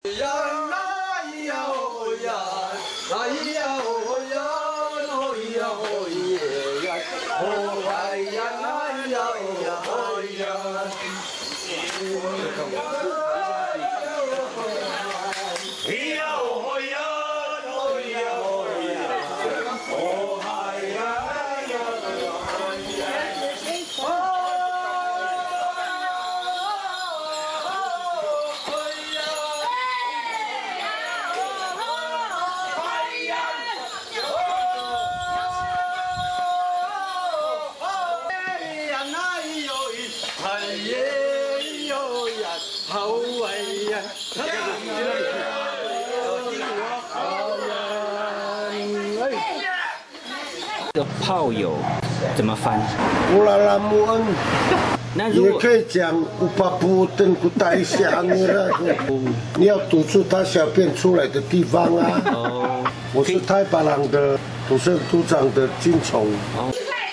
这个炮友怎么翻？ 乌拉拉木恩。 那如果也可以讲乌巴布登古代香的，你要堵住他小便出来的地方啊。哦，我是太巴郎的土生土长的金虫。哦。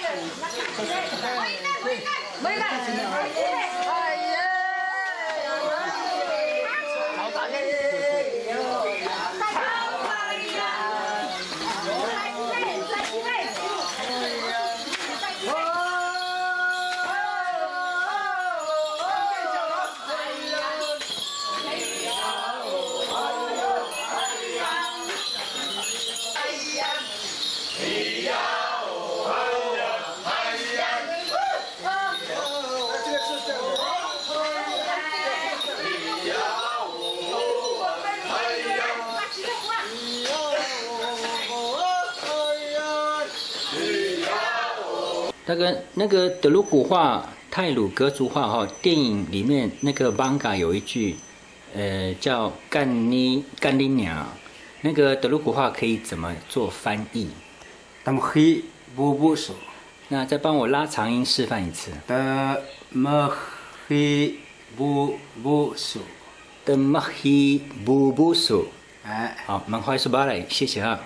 那个德鲁古话、太鲁格族话哈，电影里面那个 manga 有一句，叫干你娘，那个德鲁古话可以怎么做翻译？ 他们黑不不手， 那再帮我拉长音示范一次。 的么黑不不手， 的么黑不不手。 哎， 好，满怀是巴来，谢谢啊。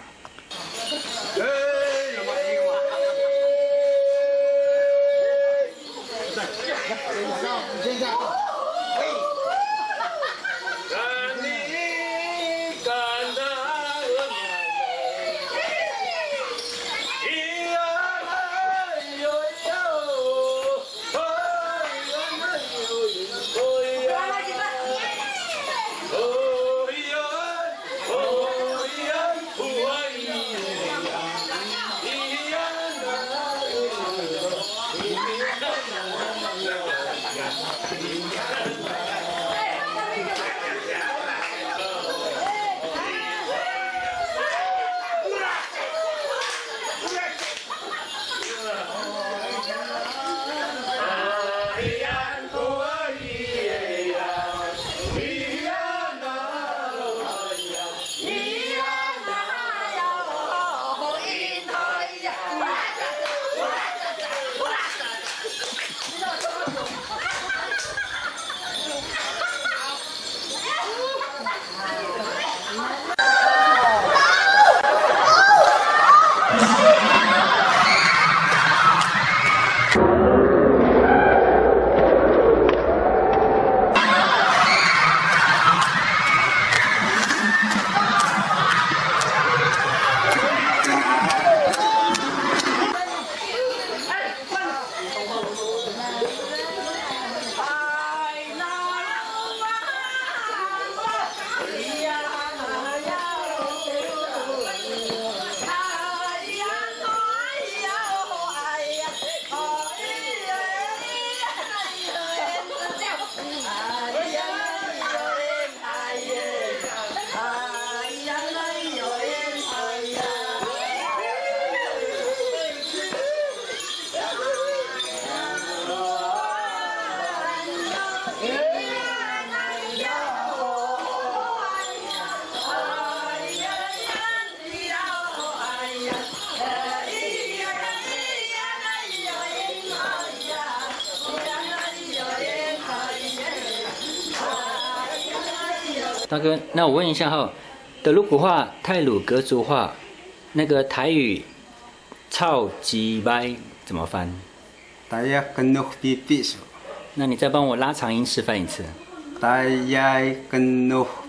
大哥，那我问一下哈，德鲁古话、太鲁格族话，那个台语“操鸡掰”怎么翻？ 大家跟努比比手。 那你再帮我拉长音示范一次。 大家跟努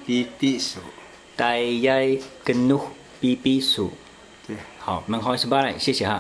BB 数， 大家跟努 BB 数。 对， 好，门口是巴来，谢谢哈。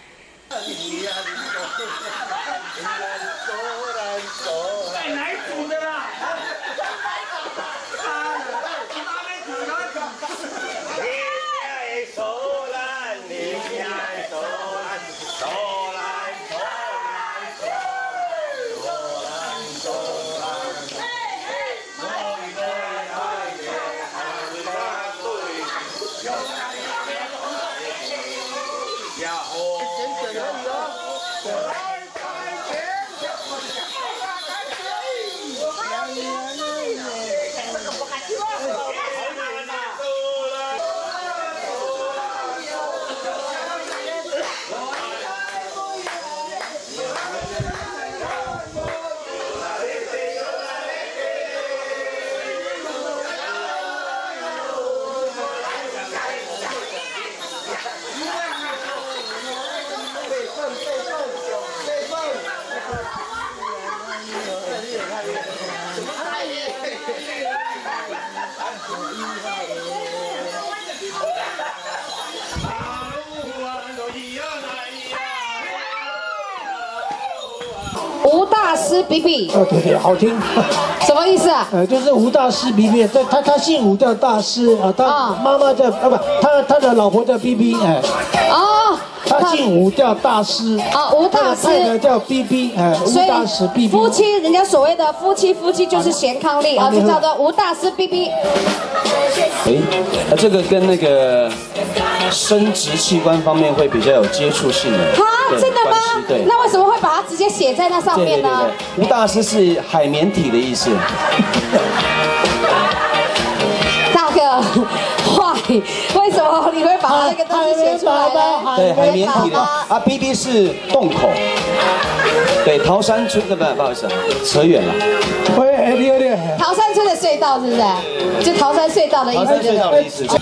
吴大师比比， 对，好听。 什么意思啊？ 就是吴大师比比，他姓吴叫大师啊，他妈妈叫不，他的老婆叫 BB， 哎。 哦。 他姓吴叫大师。 啊，吴大师。 太太叫 BB， 哎，吴大师 BB。 夫妻，人家所谓的夫妻就是贤康力啊，就叫做吴大师 BB。 这个跟那个生殖器官方面会比较有接触性的。 啊，真的吗？ 对。 那为什么会把它直接写在那上面呢？ 对，吴大师是海绵体的意思。 大哥，坏，为什么你会把那个东西写出来呢？ 对，海绵体的啊 ，BB 是洞口。对，桃山村不好意思，扯远了。 桃山村的隧道是不是？就桃山隧道的意思。 桃山隧道的意思。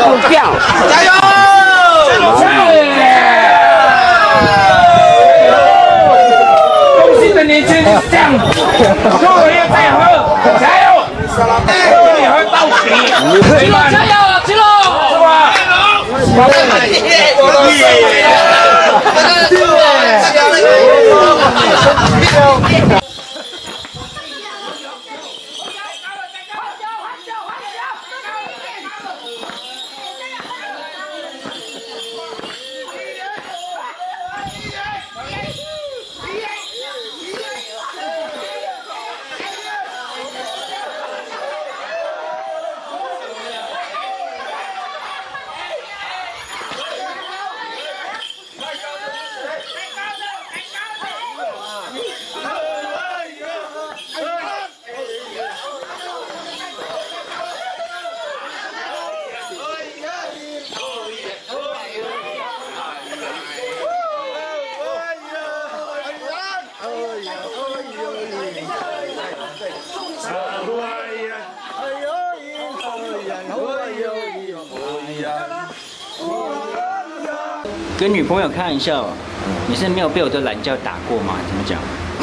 目标，加油！恭喜的年轻人是这样，做人要配合，加油！配合到底，起喽，加油，起喽，是吧？ 跟女朋友开玩笑，你是没有被我的懒觉打过吗？怎么讲？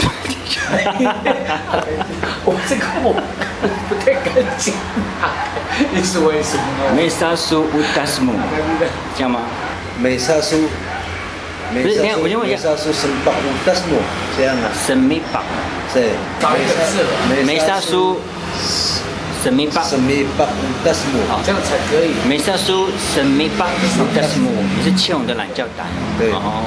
我这个我不太敢讲，你是为什么？ 梅萨苏乌达斯姆，这样吗？ 梅萨苏， 不是，我先问一下， 梅萨苏圣巴乌达斯姆，这样啊？ 神秘榜， 对， 找一个字， 梅萨苏。神秘巴， 神秘巴乌达斯姆， 好，这样才可以。 梅萨苏神秘巴乌达斯姆，你是欠我的懒觉打。 对。 哦。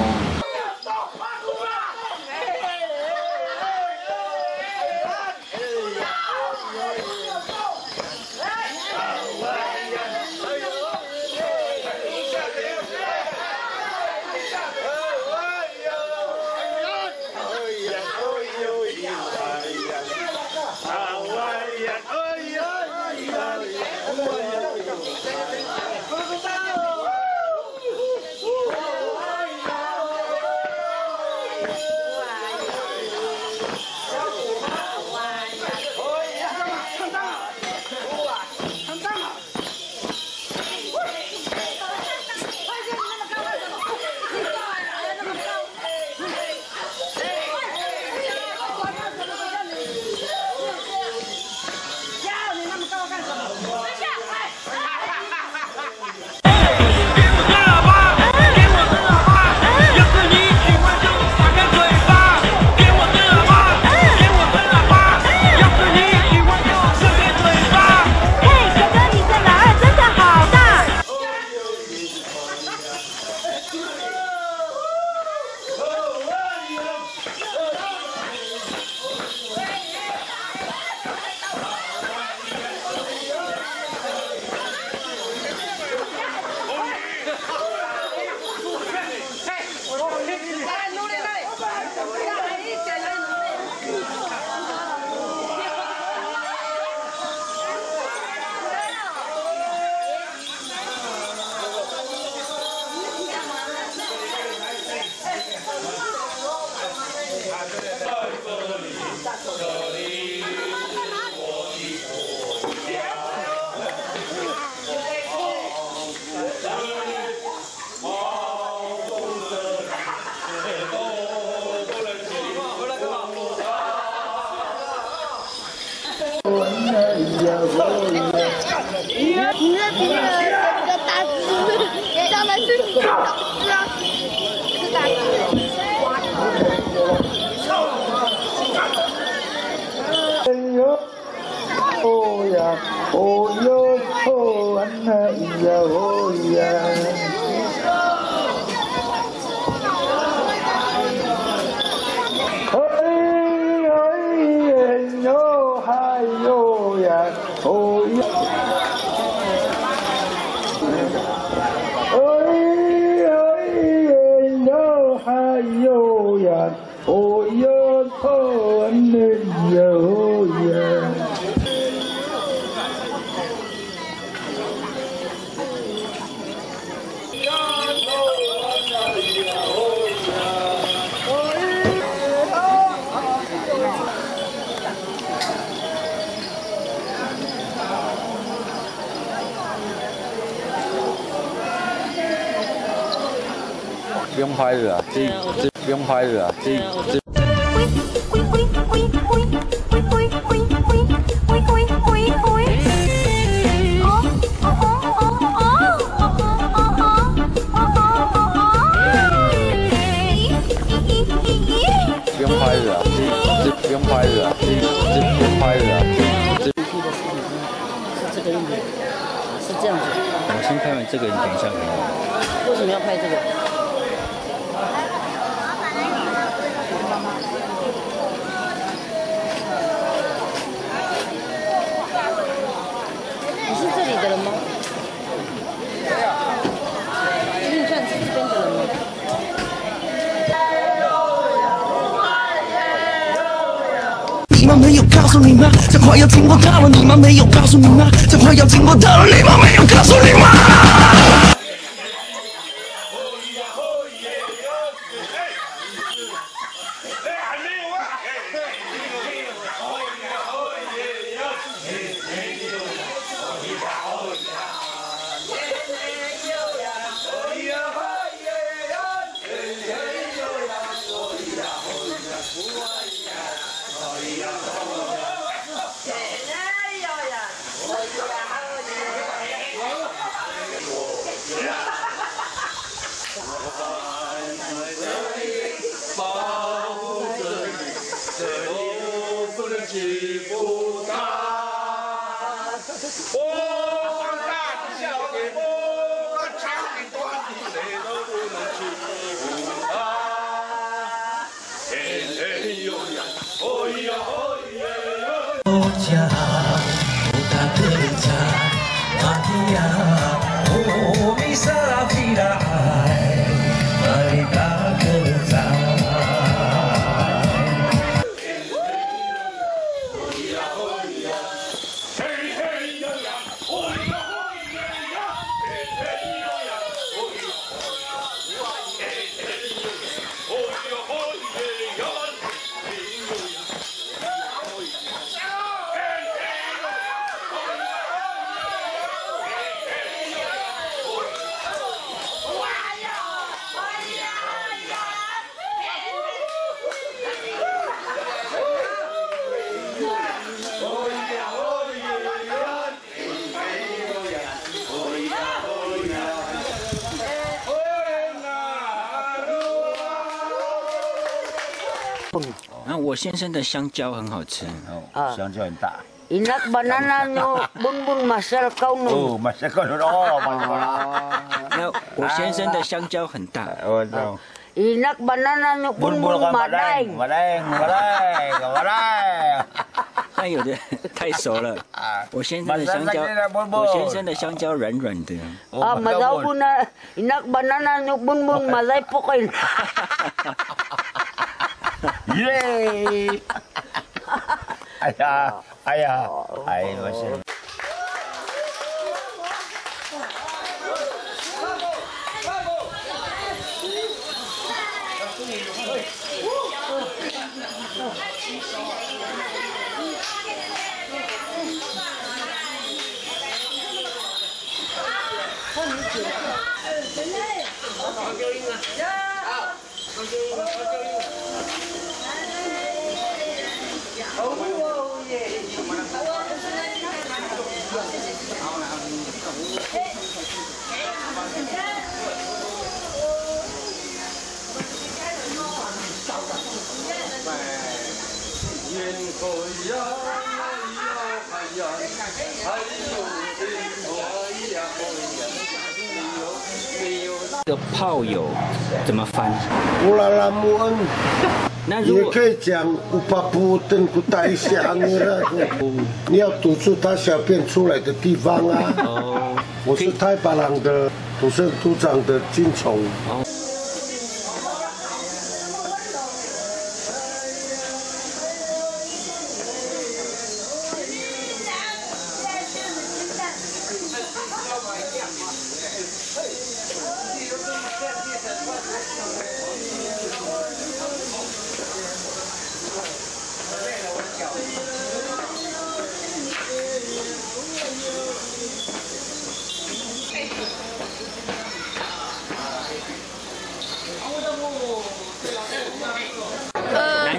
不用拍的啊，这不用拍的啊，这。不用拍的啊，这不用拍的啊，这不用拍的啊，这。 是这个影片，是这样子。 我先拍完这个，你等一下可以。 为什么要拍这个？你是这里的人吗？对啊。你算是这边的人吗？ 你们没有告诉你吗？这话要经过他了，你们没有告诉你吗？这话要经过他了，你们没有告诉你吗？ 然后我先生的香蕉很好吃， 香蕉很大。 Inak banana nyo, bunbun masal kau no. masal kau no, 那我先生的香蕉很大。 Inak banana nyo, bunbun madeng. madeng. 但有的太熟了，我先生的香蕉软软的。 Madaw po na, inak banana nyo, bunbun malay po kayo. Yeay! Ayah, masih. 这个炮友怎么翻？ 乌拉拉木恩。 那如果也可以讲乌巴布登古代香的，你要堵住他小便出来的地方啊。哦，我是太巴朗的土生土长的金虫。哦。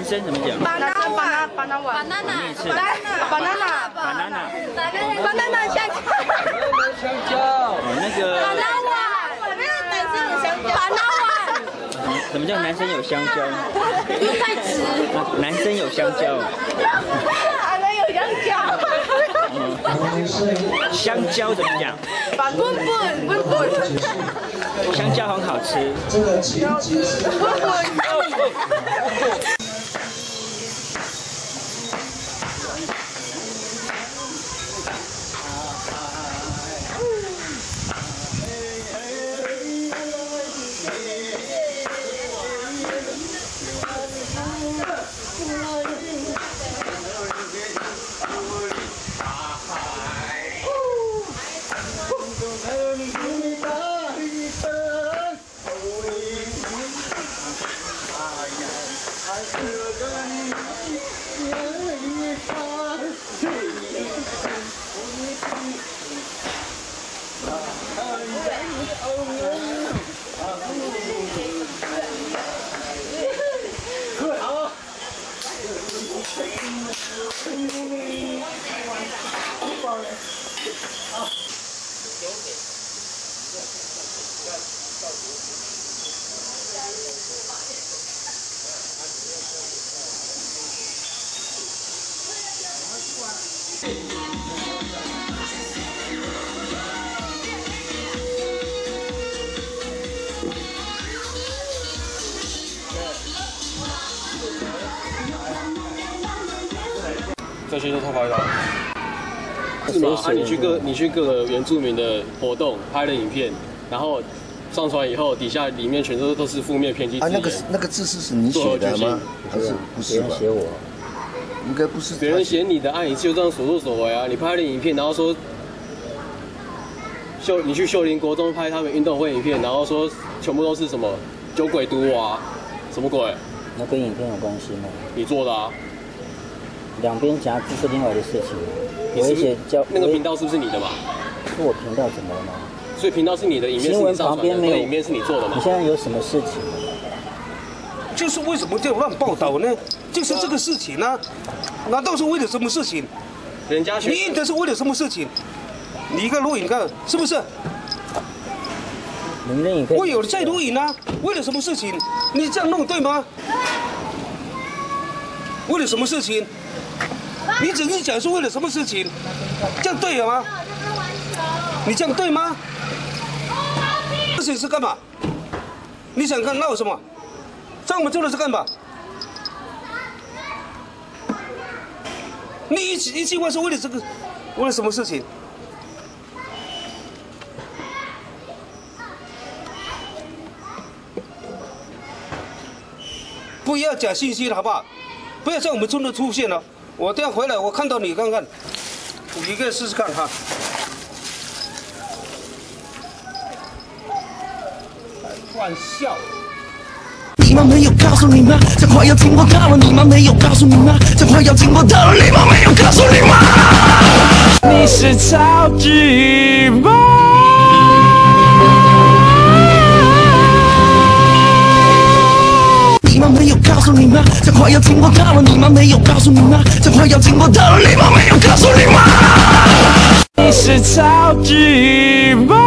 生怎么讲 ？banana 香蕉。 哦，那个。什么叫男生有香蕉？ 又在吃。 男生有香蕉。 男生有香蕉。 香蕉怎么讲？ 笨。 香蕉很好吃。 这个情节是。 在学校偷拍的。是吗？啊，你去各个原住民的活动拍了影片，然后上传以后，底下里面全都是负面偏激字眼。 那个字是你写的吗？还是不是吧？ 写我。 应该不是。 别人写你的，你就这样所作所为啊！你拍了影片，然后说你去秀林国中拍他们运动会影片，然后说全部都是什么酒鬼毒啊，什么鬼？ 那跟影片有关系吗？ 你做的啊。 两边夹字是另外的事情。 你是不是那个频道是不是你的嘛？ 是我频道怎么了吗？ 所以频道是你的，影片是你上传的，那个影片是你做的吗？ 你现在有什么事情？ 就是为什么这样乱报道呢？就是这个事情啊，难道是为了什么事情？ 人家你印的是为了什么事情？你一个录影看是不是？ 你们的影片我有在录影啊，为了什么事情？你这样弄对吗？为了什么事情？你只是讲是为了什么事情？这样对了吗？你这样对吗？事情是干嘛？你想看闹什么？找我们做的是干嘛？你一句话是为了这个，为了什么事情？不要假信息了，好不好？不要在我们村的出现了。我等下回来，我看到你看看，你可以试试看哈。乱笑。 你们没有告诉你吗？这话要经过他了，你们没有告诉你吗？这话要经过他了，你们没有告诉你吗？你是超级棒。你们没有告诉你吗？这话要经过他了，你们没有告诉你吗？这话要经过他了，你们没有告诉你吗？你是超级棒。